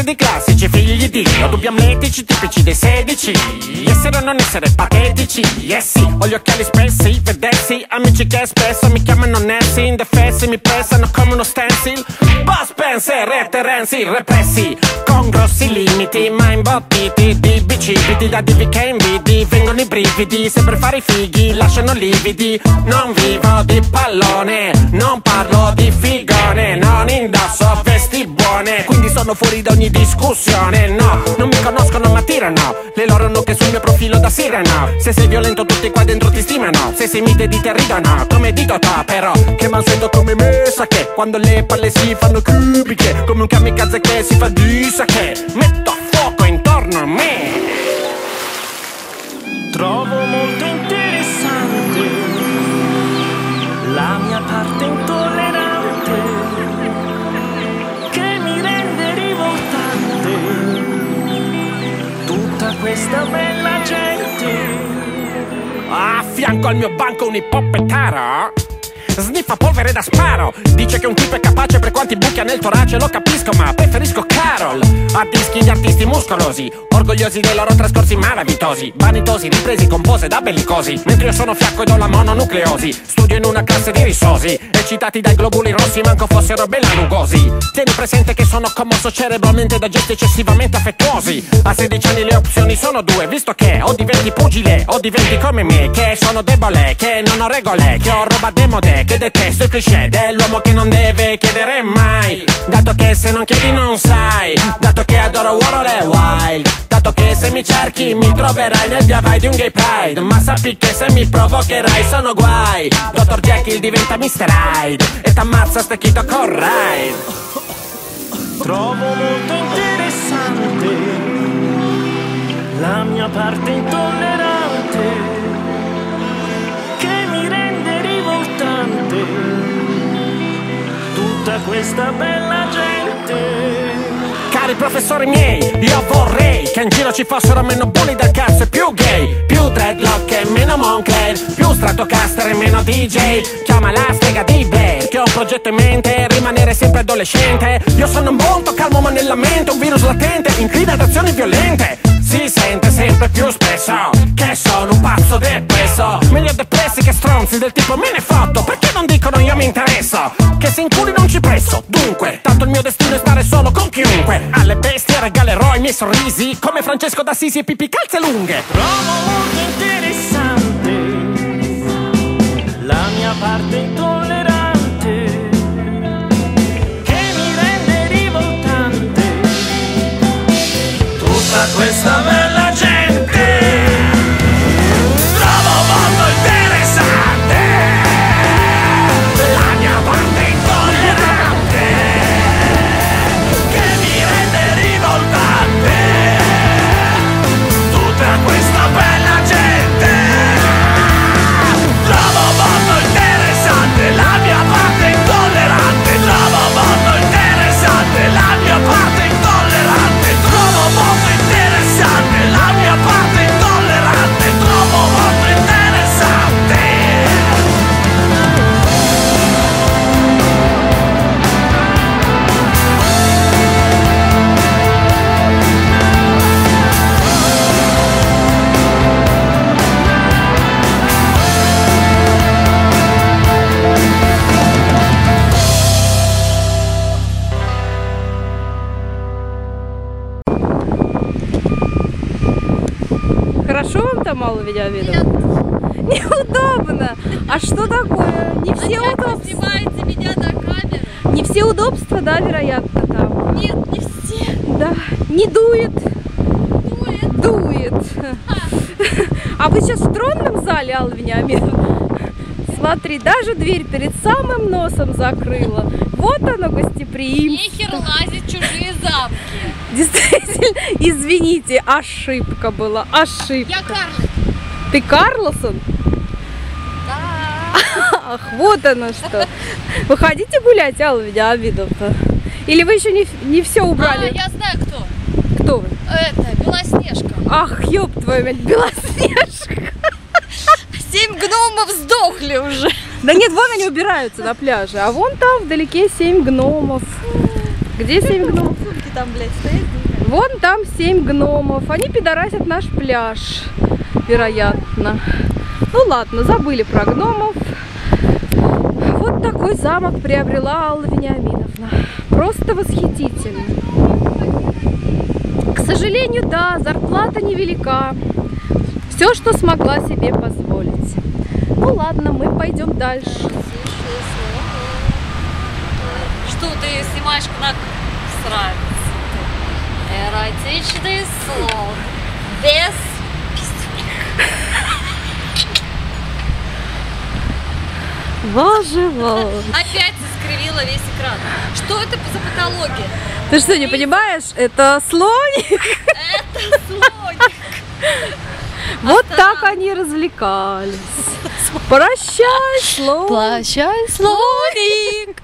di classici, figli di Dio, dubbi amletici, tipici dei 16. Essere o non essere patetici, yes sì, ho gli occhiali spessi, vedessi, amici che spesso mi chiamano Nancy, indefessi, mi pressano come uno stencil. Boss Spencer e Terenzi, repressi, con grossi limiti, ma imbottiti di bicipiti, da divi che invidi, vengono i brividi, se per fare i fighi lasciano lividi. Non vivo di pallone, non parlo di figone, non indosso vesti buone, quindi sono fuori da ogni discussione. No, non mi conoscono ma tirano le loro nuche sul mio profilo da sirena. Se sei violento tutti qua dentro ti stimano, se sei mite di te ridono come dico to. Però che mansueto come me sa che quando le palle si fanno cubiche, come un kamikaze che si fa di sake, metto a fuoco intorno a me. Trovo molto interessante la mia parte intollerante che mi rende rivoltante, tutta questa bella gente. A fianco al mio banco un ippopettaro sniffa polvere da sparo, dice che un tipo è capace per quanti buchi ha nel torace. Lo capisco ma preferisco Carol a dischi di artisti muscolosi, orgogliosi dei loro trascorsi malavitosi, vanitosi, ripresi con pose da bellicosi, mentre io sono fiacco ed ho la mononucleosi. Studio in una classe di risosi, eccitati dai globuli rossi manco fossero bellanugosi. Tieni presente che sono commosso cerebralmente da gesti eccessivamente affettuosi. A 16 anni le opzioni sono due, visto che o diventi pugile o diventi come me, che sono debole, che non ho regole, che ho roba demode, che detesto il cliché dell'uomo che non deve chiedere mai, dato che se non chiedi non sai, dato che adoro Warhol e Wild, dato che se mi cerchi mi troverai nel via vai di un gay pride, ma sappi che se mi provocherai sono guai. Dr. Jekyll diventa Mr. Hyde e t'ammazza stecchito con ride. Trovo molto interessante la mia parte intollerante che mi rende rivoltante, tutta questa bella gente. Cari professori miei, io vorrei che in giro ci fossero meno bulli del cazzo e più gay, più dreadlock e meno Moncler, più Stratocaster e meno DJ. Chiama la strega di Blair, che ho un progetto in mente, rimanere sempre adolescente. Io sono molto calmo ma nella mente un virus latente, incline ad azioni violente. Si sente sempre più spesso che sono un pazzo depresso, meglio depressi che stronzi del tipo me ne fotto, perché non dicono io mi interesso, che se in culi non ci presso. Dunque, tanto il mio destino è stare solo con chiunque, alle bestie regalerò i miei sorrisi come Francesco d'Assisi e Pippi calze lunghe. Trovo molto interessante la mia parte intollerante che mi rende rivoltante, tutta questa bella gente. Trovo molto interessante la mia parte intollerante che mi rende rivoltante, tutta questa bella gente. Trovo molto interessante la mia parte intollerante, trovo molto interessante la mia parte intollerante, trovo molto interessante la mia parte intollerante, trovo molto interessante. Хорошо вам там мало видеовидов? Неудобно! А что такое? Не все удобства. Снимаете меня на камеру? Не все удобства, да, вероятно, там? Нет, не все. Да. Не дует. Дует. Дует. А вы сейчас в тронном зале, Алла Вениаминовна? Смотри, даже дверь перед самым носом закрыла. Вот оно гостеприимство. Нехер лазить в чужие замки. Действительно, извините, ошибка была, ошибка. Я Карлсон. Ты Карлсон? Да. Ах, вот оно что. Вы хотите гулять, Алла Вениаминовна? Или вы еще не все убрали? Я знаю кто. Кто вы? Это Белоснежка. Ах, ёб твою мать, Белоснежка. 7 гномов сдохли уже. Да нет, вон они убираются на пляже, а вон там вдалеке 7 гномов. Где 7 гномов? Сумки там, блядь, стоят. Вон там 7 гномов. Они пидорасят наш пляж, вероятно. Ну ладно, забыли про гномов. Вот такой замок приобрела Алла Вениаминовна. Просто восхитительно. К сожалению, да, зарплата невелика. Все, что смогла себе позволить. Ну ладно, мы пойдем дальше. Что ты снимаешь как срать? Эротичный слог. Без пиздюлек. Боже мой. Опять искривила весь экран. Что это за патология? Ты что, не понимаешь? Это слоник. Это слоник. Вот так они развлекались. Прощай, слоник. Прощай, слоник.